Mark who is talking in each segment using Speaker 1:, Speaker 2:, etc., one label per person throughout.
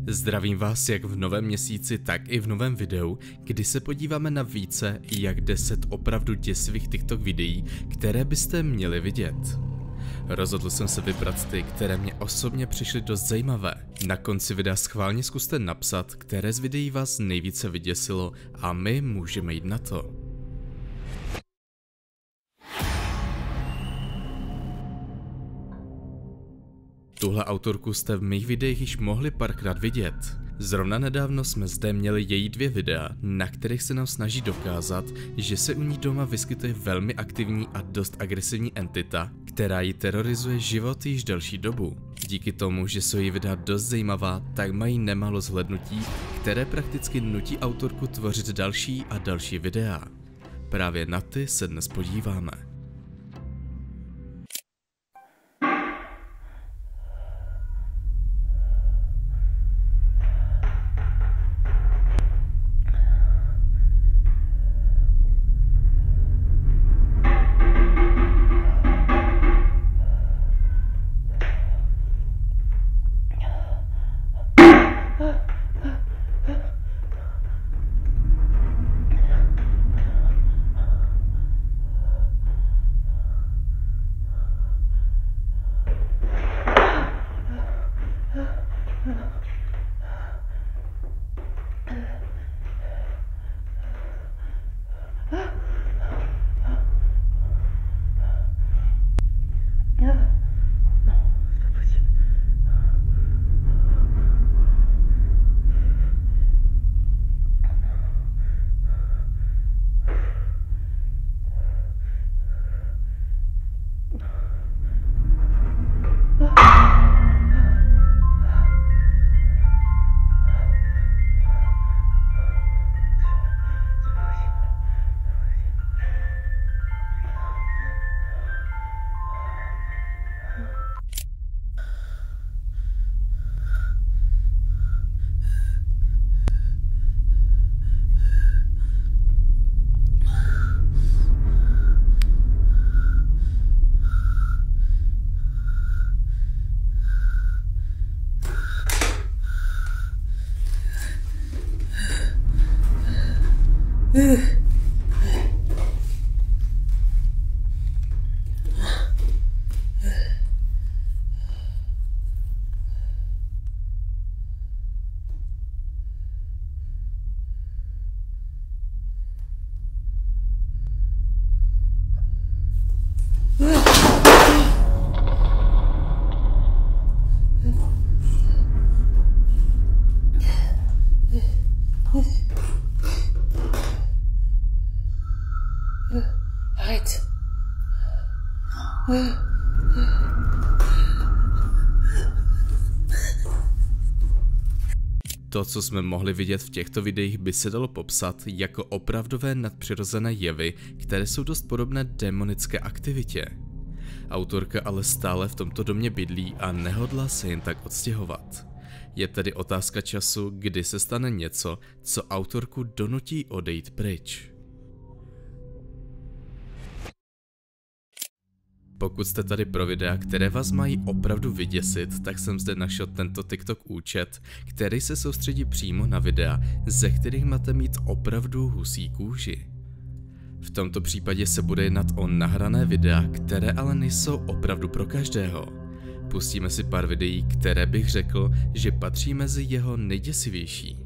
Speaker 1: Zdravím vás jak v novém měsíci, tak i v novém videu, kdy se podíváme na více jak 10 opravdu děsivých TikTok videí, které byste měli vidět. Rozhodl jsem se vybrat ty, které mě osobně přišly dost zajímavé. Na konci videa schválně zkuste napsat, které z videí vás nejvíce vyděsilo a my můžeme jít na to. Tuhle autorku jste v mých videích již mohli párkrát vidět. Zrovna nedávno jsme zde měli její 2 videa, na kterých se nám snaží dokázat, že se u ní doma vyskytuje velmi aktivní a dost agresivní entita, která ji terorizuje život již delší dobu. Díky tomu, že jsou její videa dost zajímavá, tak mají nemálo zhlédnutí, které prakticky nutí autorku tvořit další a další videa. Právě na ty se dnes podíváme. To, co jsme mohli vidět v těchto videích, by se dalo popsat jako opravdové nadpřirozené jevy, které jsou dost podobné démonické aktivitě. Autorka ale stále v tomto domě bydlí a nehodlá se jen tak odstěhovat. Je tedy otázka času, kdy se stane něco, co autorku donutí odejít pryč. Pokud jste tady pro videa, které vás mají opravdu vyděsit, tak jsem zde našel tento TikTok účet, který se soustředí přímo na videa, ze kterých máte mít opravdu husí kůži. V tomto případě se bude jednat o nahrané videa, které ale nejsou opravdu pro každého. Pustíme si pár videí, které bych řekl, že patří mezi jeho nejděsivější.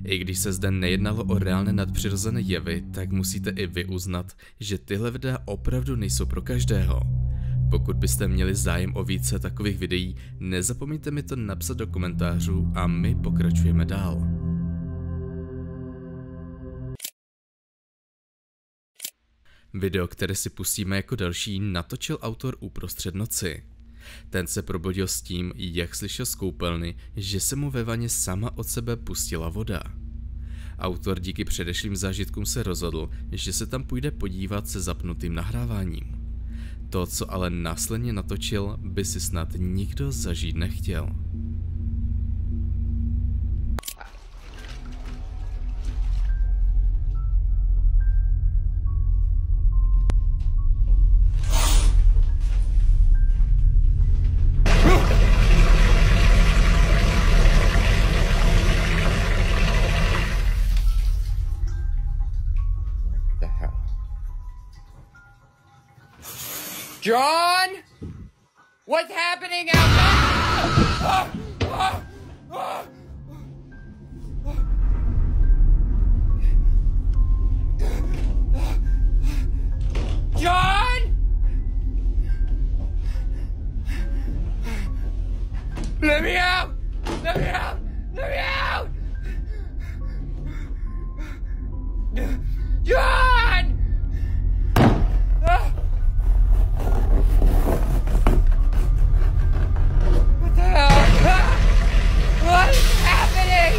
Speaker 1: I když se zde nejednalo o reálné nadpřirozené jevy, tak musíte i vy uznat, že tyhle videa opravdu nejsou pro každého. Pokud byste měli zájem o více takových videí, nezapomeňte mi to napsat do komentářů a my pokračujeme dál. Video, které si pustíme jako další, natočil autor uprostřed noci. Ten se probudil s tím, jak slyšel z koupelny, že se mu ve vaně sama od sebe pustila voda. Autor díky předešlým zážitkům se rozhodl, že se tam půjde podívat se zapnutým nahráváním. To, co ale následně natočil, by si snad nikdo zažít nechtěl.
Speaker 2: John? What's happening out there? John? Let me out! Let me out! Let me out! John! What the hell? What is happening?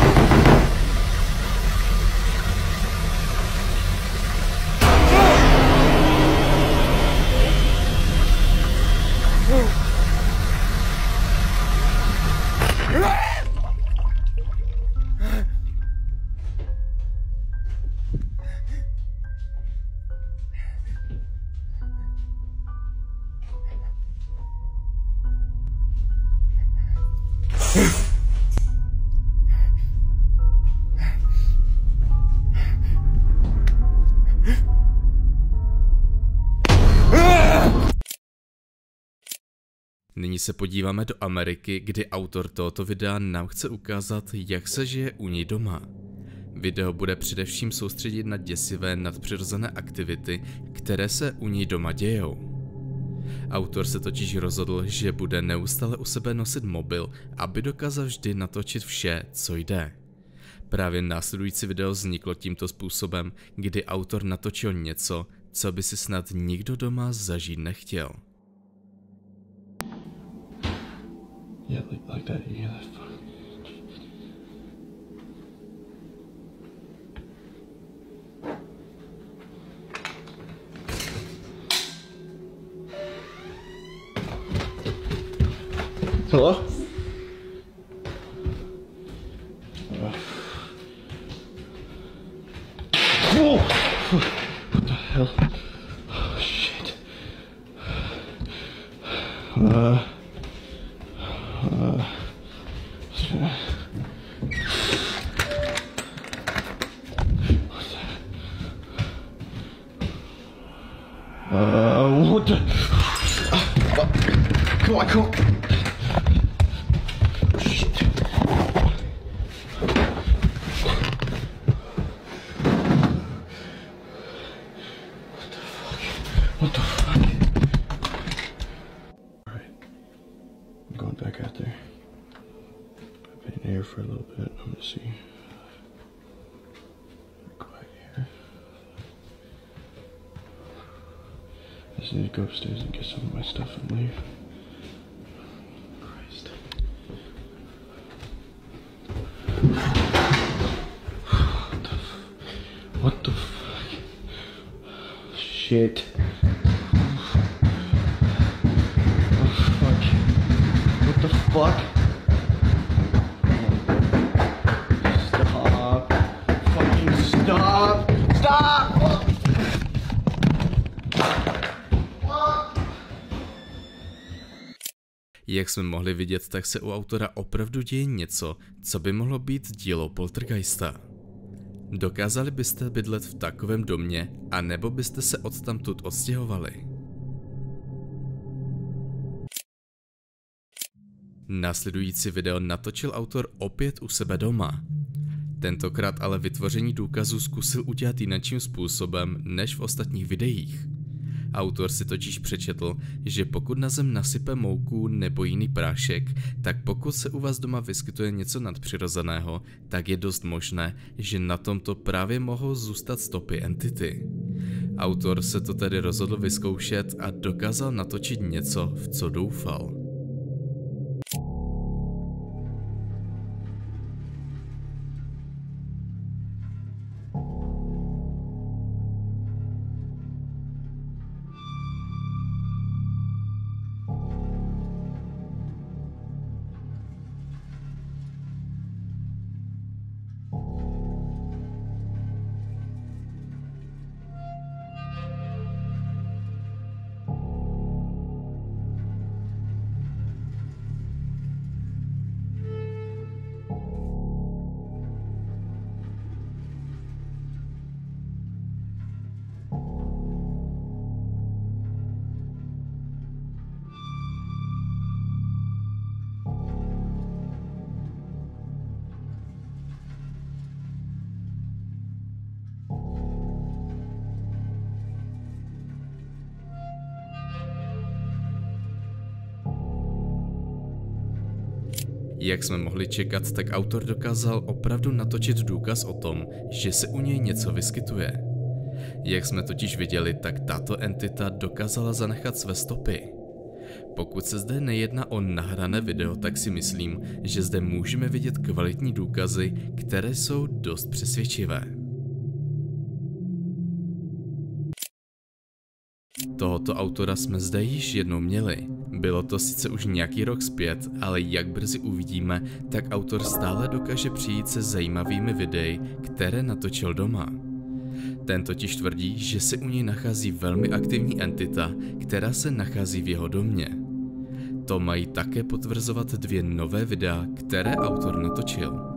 Speaker 1: Nyní se podíváme do Ameriky, kdy autor tohoto videa nám chce ukázat, jak se žije u něj doma. Video bude především soustředit na děsivé nadpřirozené aktivity, které se u něj doma dějou. Autor se totiž rozhodl, že bude neustále u sebe nosit mobil, aby dokázal vždy natočit vše, co jde. Právě následující video vzniklo tímto způsobem, kdy autor natočil něco, co by si snad nikdo doma zažít nechtěl.
Speaker 3: Yeah, like that. Yeah, that's fine. Hello? Whoa! What the hell? Oh, shit. What the? Come on, come on. Shit. What the fuck? Alright. I'm going back out there. I've been here for a little bit. I'm gonna see. Quiet here. I just need to go upstairs and get some of my stuff and leave. Christ. What the fuck? Shit. Oh fuck. What the fuck? Stop. Fucking stop. Stop!
Speaker 1: Jak jsme mohli vidět, tak se u autora opravdu děje něco, co by mohlo být dílo poltergeista. Dokázali byste bydlet v takovém domě, anebo byste se odtamtud odstěhovali? Následující video natočil autor opět u sebe doma. Tentokrát ale vytvoření důkazu zkusil udělat jinakším způsobem než v ostatních videích. Autor si totiž přečetl, že pokud na zem nasype mouku nebo jiný prášek, tak pokud se u vás doma vyskytuje něco nadpřirozeného, tak je dost možné, že na tomto právě mohou zůstat stopy entity. Autor se to tedy rozhodl vyzkoušet a dokázal natočit něco, v co doufal. Jak jsme mohli čekat, tak autor dokázal opravdu natočit důkaz o tom, že se u něj něco vyskytuje. Jak jsme totiž viděli, tak tato entita dokázala zanechat své stopy. Pokud se zde nejedná o nahrané video, tak si myslím, že zde můžeme vidět kvalitní důkazy, které jsou dost přesvědčivé. Tohoto autora jsme zde již jednou měli. Bylo to sice už nějaký rok zpět, ale jak brzy uvidíme, tak autor stále dokáže přijít se zajímavými videi, které natočil doma. Ten totiž tvrdí, že se u něj nachází velmi aktivní entita, která se nachází v jeho domě. To mají také potvrzovat 2 nové videa, které autor natočil.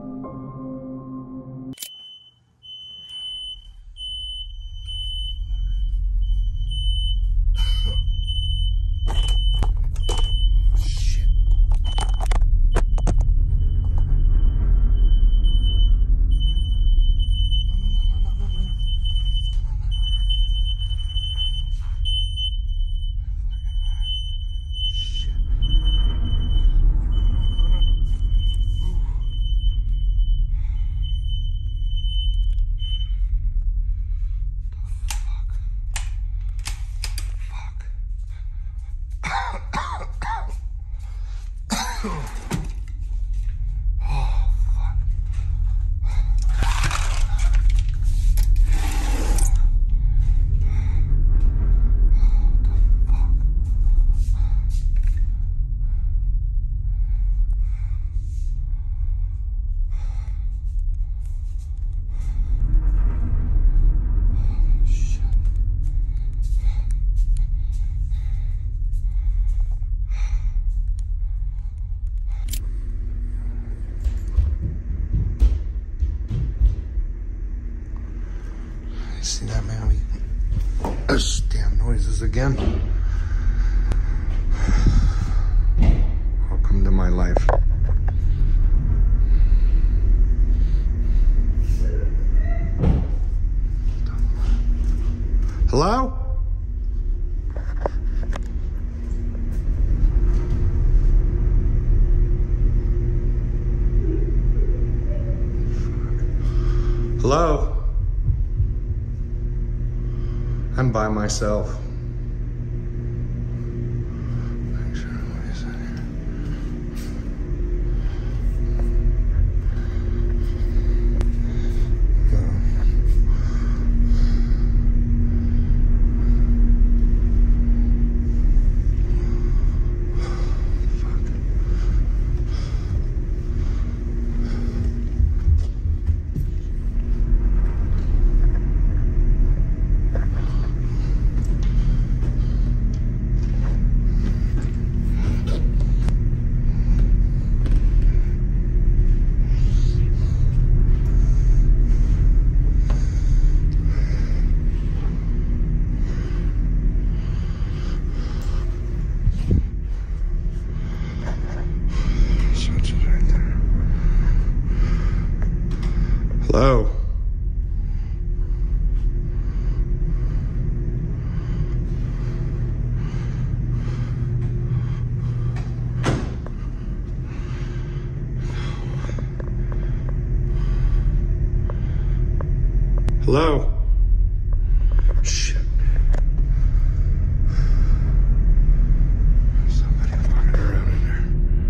Speaker 4: See that, man? Those damn noises again. Welcome to my life. Hello? Hello? I'm by myself. Hello? Hello? Shit. Somebody walking around in there.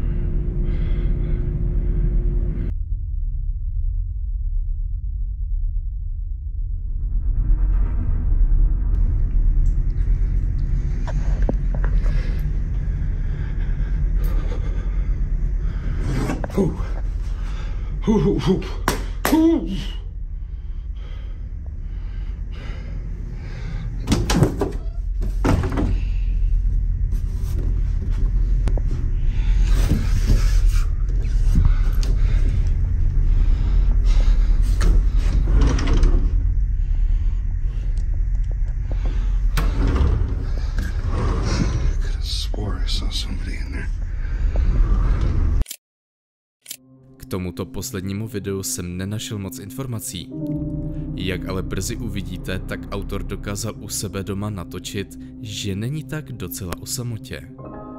Speaker 1: K tomuto poslednímu videu jsem nenašel moc informací. Jak ale brzy uvidíte, tak autor dokázal u sebe doma natočit, že není tak docela o samotě.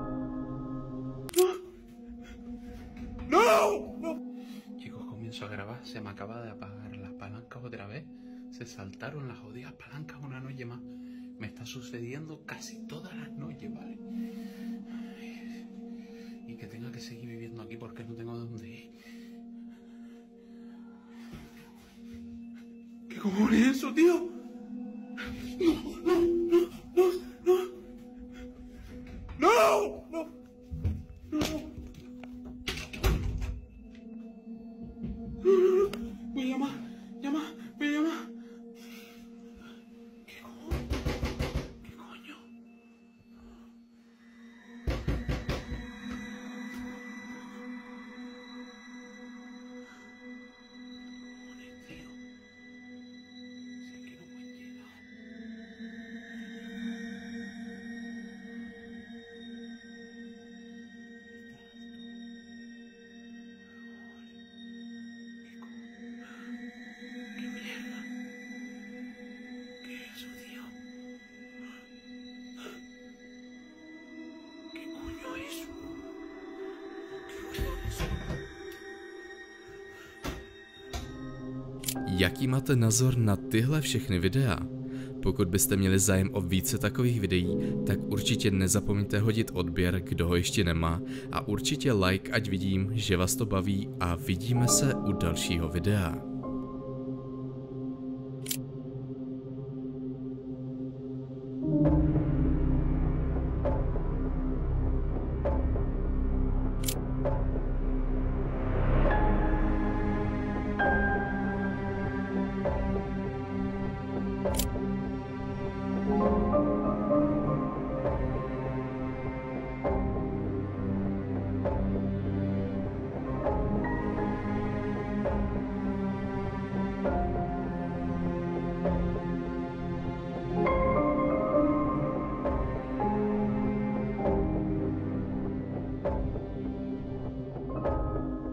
Speaker 5: Chicos, comienzo a grabar, se me acaba de apagar las palancas otra vez. Se saltaron las jodidas palancas una noche más. Me está sucediendo casi todas las noches, ¿vale? Y que tenga que seguir viviendo aquí porque no tengo dónde ir. ¿Qué cojones es eso, tío? No. Voy a llamar. ¿Qué coño?
Speaker 1: Jaký máte názor na tyhle všechny videa? Pokud byste měli zájem o více takových videí, tak určitě nezapomeňte hodit odběr, kdo ho ještě nemá, a určitě like, ať vidím, že vás to baví, a vidíme se u dalšího videa.